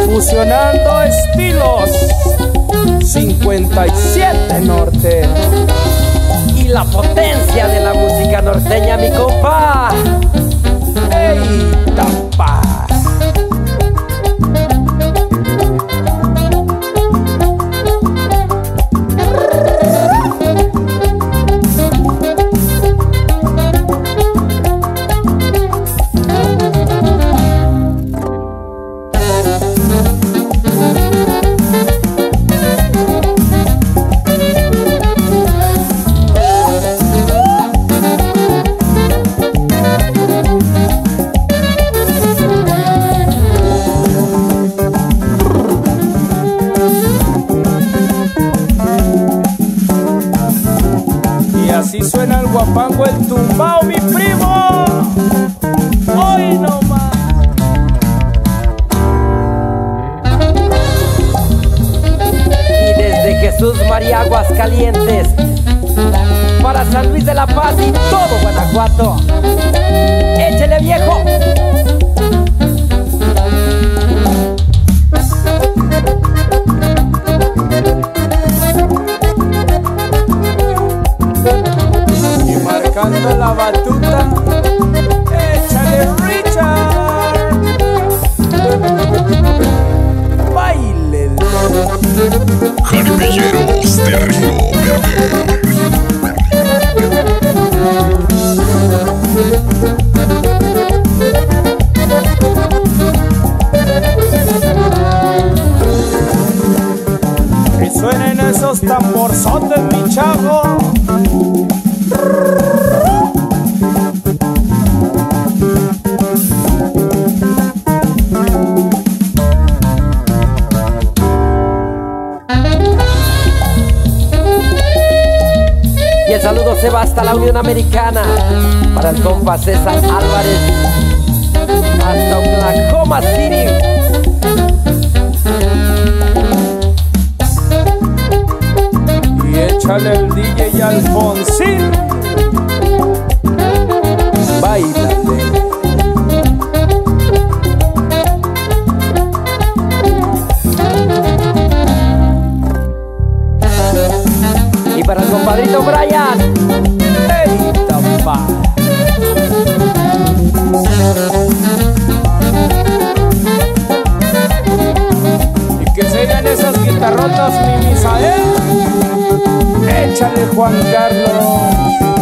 Fusionando estilos 57 Norte. Y la potencia de la música norteña, mi compa. ¡Ey, tapaz! Así suena el guapango, el tumbao, mi primo. Hoy no más. Y desde Jesús María, Aguascalientes, para San Luis de la Paz y todo Guanajuato. ¡Échele, viejo! Marcando la batuta, échale Richard, baile. Jaripilleros de Río Verde. Y suenen esos tamborzotes, mi chavo. Y el saludo se va hasta la Unión Americana, para el compa César Álvarez, hasta Oklahoma City. Y échale el DJ Alfonsín, bailale. Y para el compadrito Brian. ¡Ey, tapá! Y que sean esas guitarrotas, mi Misael. Échale, Juan Carlos.